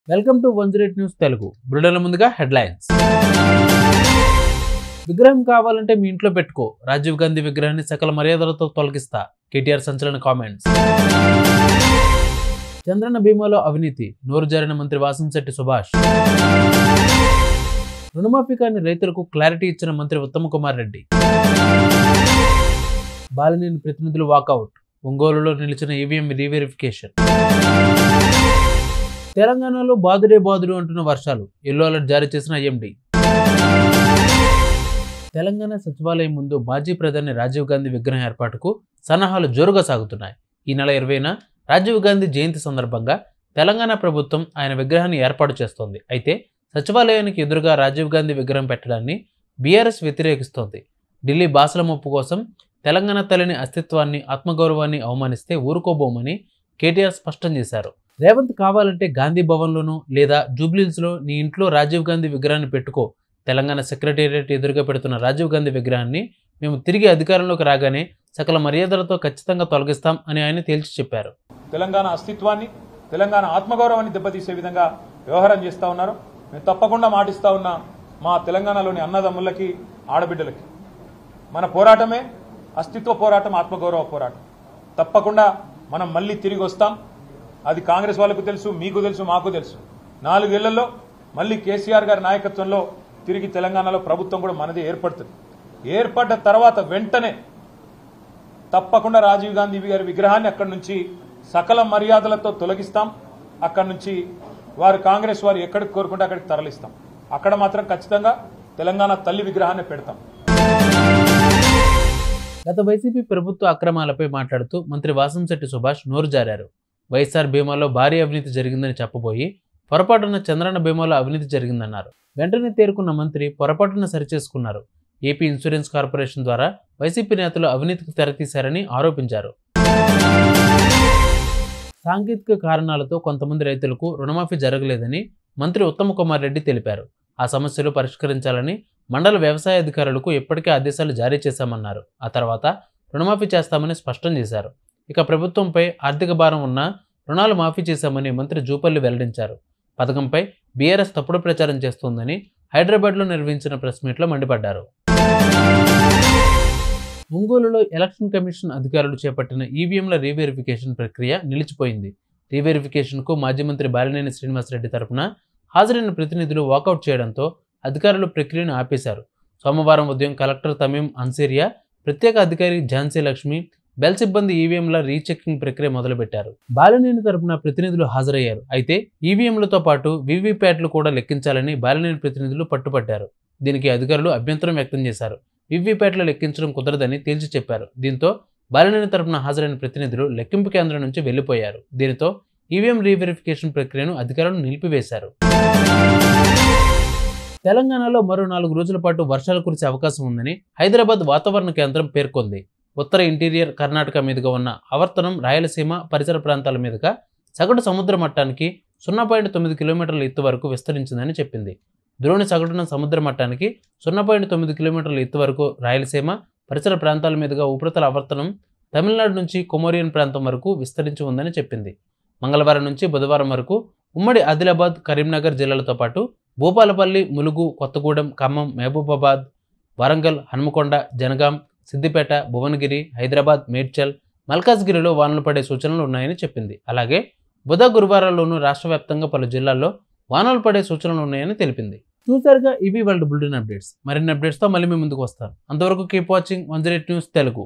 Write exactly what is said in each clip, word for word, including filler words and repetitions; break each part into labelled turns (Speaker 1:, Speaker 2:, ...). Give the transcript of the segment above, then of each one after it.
Speaker 1: Welcome to one zero eight news Telugu. బులెటిన్ల ముందుగా headlines. విగ్రహం కావాలంటే మీ ఇంట్లో పెట్టుకో, రాజీవ్ గాంధీ విగ్రహాన్ని సకల మర్యాదలతో తొలగిస్తా, కేటీఆర్ సంచలన కామెంట్స్. చంద్రన్న బీమాలో అవినీతి, నోరు జారిన మంత్రి వాసంశెట్టి సుభాష్. రుణమాఫీ కాని రైతులకు క్లారిటీ ఇచ్చిన మంత్రి ఉత్తమ్ కుమార్ రెడ్డి. బాలినేని ప్రతినిధులు వాకౌట్, ఒంగోలులో నిలిచిన ఈవీఎం రీవెరిఫికేషన్. తెలంగాణలో బాదుడే బాదుడు అంటున్న వర్షాలు, ఎల్లో అలర్ట్ జారీ చేసిన ఐఎండీ. తెలంగాణ సచివాలయం ముందు మాజీ ప్రధాని రాజీవ్ గాంధీ విగ్రహం ఏర్పాటుకు సన్నాహాలు జోరుగా సాగుతున్నాయి. ఈ నెల ఇరవైన రాజీవ్ గాంధీ జయంతి సందర్భంగా తెలంగాణ ప్రభుత్వం ఆయన విగ్రహాన్ని ఏర్పాటు చేస్తోంది. అయితే సచివాలయానికి ఎదురుగా రాజీవ్ గాంధీ విగ్రహం పెట్టడాన్ని బీఆర్ఎస్ వ్యతిరేకిస్తోంది. ఢిల్లీ బాసల ముప్పు కోసం తెలంగాణ తల్లిని అస్తిత్వాన్ని, ఆత్మగౌరవాన్ని అవమానిస్తే ఊరుకోబోమని కేటీఆర్ స్పష్టం చేశారు. రేవంత్ కావాలంటే గాంధీ భవన్లోనూ లేదా జూబ్లీహిల్స్లో నీ ఇంట్లో రాజీవ్ గాంధీ విగ్రహాన్ని పెట్టుకో, తెలంగాణ సెక్రటేరియట్ ఎదురుగా పెడుతున్న రాజీవ్ గాంధీ విగ్రహాన్ని మేము తిరిగి అధికారంలోకి రాగానే సకల మర్యాదలతో ఖచ్చితంగా తొలగిస్తాం అని ఆయన తేల్చి చెప్పారు.
Speaker 2: తెలంగాణ అస్తిత్వాన్ని, తెలంగాణ ఆత్మగౌరవాన్ని దెబ్బతీసే విధంగా వ్యవహారం చేస్తూ ఉన్నారు. మేము తప్పకుండా మాటిస్తా ఉన్నా మా తెలంగాణలోని అన్నదమ్ములకి, ఆడబిడ్డలకి మన పోరాటమే అస్తిత్వ పోరాటం, ఆత్మగౌరవ పోరాటం. తప్పకుండా మనం మళ్ళీ తిరిగి వస్తాం. అది కాంగ్రెస్ వాళ్ళకు తెలుసు, మీకు తెలుసు, మాకు తెలుసు. నాలుగేళ్లలో మళ్ళీ కేసీఆర్ గారి నాయకత్వంలో తిరిగి తెలంగాణలో ప్రభుత్వం కూడా మనది ఏర్పడుతుంది. ఏర్పడ్డ తర్వాత వెంటనే తప్పకుండా రాజీవ్ గాంధీ గారి విగ్రహాన్ని అక్కడి నుంచి సకల మర్యాదలతో తొలగిస్తాం. అక్కడి నుంచి వారు కాంగ్రెస్ వారు ఎక్కడికి కోరుకుంటే అక్కడికి తరలిస్తాం. అక్కడ మాత్రం ఖచ్చితంగా తెలంగాణ తల్లి విగ్రహాన్ని పెడతాం.
Speaker 1: గత వైసీపీ ప్రభుత్వ అక్రమాలపై మాట్లాడుతూ మంత్రి వాసంశెట్టి సుభాష్ నోరు జారారు. వైఎస్ఆర్ బీమాలో భారీ అవినీతి జరిగిందని చెప్పబోయి పొరపాటున చంద్రన్న బీమాలో అవినీతి జరిగిందన్నారు. వెంటనే తేరుకున్న మంత్రి పొరపాటున సరిచేసుకున్నారు. ఏపీ ఇన్సూరెన్స్ కార్పొరేషన్ ద్వారా వైసీపీ నేతలు అవినీతికి తెరతీశారని ఆరోపించారు. సాంకేతిక కారణాలతో కొంతమంది రైతులకు రుణమాఫీ జరగలేదని మంత్రి ఉత్తమ్ కుమార్ రెడ్డి తెలిపారు. ఆ సమస్యలు పరిష్కరించాలని మండల వ్యవసాయ అధికారులకు ఇప్పటికే ఆదేశాలు జారీ చేశామన్నారు. ఆ తర్వాత రుణమాఫీ చేస్తామని స్పష్టం చేశారు. ఇక ప్రభుత్వంపై ఆర్థిక భారం ఉన్న రుణాలు మాఫీ చేశామని మంత్రి జూపల్లి వెల్లడించారు. పథకంపై బీఆర్ఎస్ తప్పుడు ప్రచారం చేస్తోందని హైదరాబాద్లో నిర్వహించిన ప్రెస్ మీట్లో మండిపడ్డారు. ఒంగోలులో ఎలక్షన్ కమిషన్ అధికారులు చేపట్టిన ఈవీఎంల రీవెరిఫికేషన్ ప్రక్రియ నిలిచిపోయింది. రీవెరిఫికేషన్కు మాజీ మంత్రి బాలినేని శ్రీనివాసరెడ్డి తరపున హాజరైన ప్రతినిధులు వాకౌట్ చేయడంతో అధికారులు ప్రక్రియను ఆపేశారు. సోమవారం ఉదయం కలెక్టర్ తమీం అన్సేరియా, ప్రత్యేక అధికారి ఝాన్సీ లక్ష్మి, బెల్ సిబ్బంది ఈవీఎంల రీచెకింగ్ ప్రక్రియ మొదలుపెట్టారు. బాలినేని తరపున ప్రతినిధులు హాజరయ్యారు. అయితే ఈవీఎంలతో పాటు వీవీప్యాట్లు కూడా లెక్కించాలని బాలినేని ప్రతినిధులు పట్టుపట్టారు. దీనికి అధికారులు అభ్యంతరం వ్యక్తం చేశారు. వీవీప్యాట్లు లెక్కించడం కుదరదని తేల్చి చెప్పారు. దీంతో బాలినేని తరపున హాజరైన ప్రతినిధులు లెక్కింపు కేంద్రం నుంచి వెళ్లిపోయారు. దీనితో ఈవీఎం రీవెరిఫికేషన్ ప్రక్రియను అధికారులు నిలిపివేశారు. తెలంగాణలో మరో నాలుగు రోజుల పాటు వర్షాలు కురిసే అవకాశం ఉందని హైదరాబాద్ వాతావరణ కేంద్రం పేర్కొంది. ఉత్తర ఇంటీరియర్ కర్ణాటక మీదుగా ఉన్న ఆవర్తనం రాయలసీమ పరిసర ప్రాంతాల మీదుగా సగటు సముద్ర మట్టానికి సున్నా పాయింట్ తొమ్మిది కిలోమీటర్ల ఎత్తు వరకు విస్తరించిందని చెప్పింది. ద్రోణి సగటున సముద్ర మట్టానికి సున్నా పాయింట్ తొమ్మిది కిలోమీటర్ల ఎత్తు వరకు రాయలసీమ పరిసర ప్రాంతాల మీదుగా ఉపరితల ఆవర్తనం తమిళనాడు నుంచి కొమోరియన్ ప్రాంతం వరకు విస్తరించి ఉందని చెప్పింది. మంగళవారం నుంచి బుధవారం వరకు ఉమ్మడి ఆదిలాబాద్, కరీంనగర్ జిల్లాలతో పాటు భూపాలపల్లి, ములుగు, కొత్తగూడెం, ఖమ్మం, మహబూబాబాద్, వరంగల్, హన్మకొండ, జనగాం, సిద్దిపేట, భువనగిరి, హైదరాబాద్, మేడ్చల్, మల్కాజ్గిరిలో వానలు పడే సూచనలు ఉన్నాయని చెప్పింది. అలాగే బుధ, గురువారాల్లోనూ రాష్ట్ర వ్యాప్తంగా పలు జిల్లాల్లో వానలు పడే సూచనలు ఉన్నాయని తెలిపింది. చూసారుగా ఇవి వరల్డ్ బులెటిన్ అప్డేట్స్. మరిన్ని అప్డేట్స్తో మళ్ళీ మీ ముందుకు వస్తాను. అంతవరకు keep watching one zero eight news Telugu.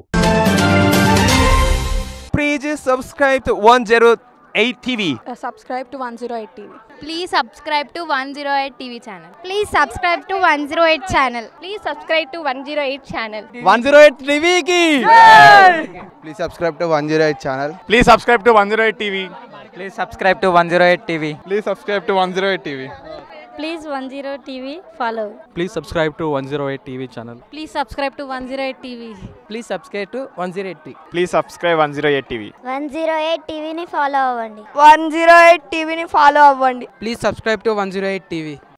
Speaker 3: Please subscribe to one oh eight T V.
Speaker 4: Uh, subscribe to one oh eight T V.
Speaker 5: Please subscribe to one oh eight T V channel.
Speaker 6: Please subscribe to one oh eight channel.
Speaker 4: Please subscribe to one oh eight channel.
Speaker 3: one oh eight T V ki.
Speaker 7: Please subscribe to one oh eight channel.
Speaker 3: Please subscribe to one oh eight T V.
Speaker 8: Please subscribe to one oh eight T V.
Speaker 7: Please subscribe to one oh eight T V.
Speaker 4: Please one oh eight T V follow.
Speaker 8: Please subscribe to one oh eight T V channel.
Speaker 4: Please subscribe to one oh eight T V.
Speaker 8: Please subscribe to one oh eight T V.
Speaker 3: Please subscribe one oh eight T V.
Speaker 6: one oh eight T V ని follow అవ్వండి.
Speaker 4: one oh eight T V ని follow అవ్వండి.
Speaker 8: Please subscribe to one oh eight T V.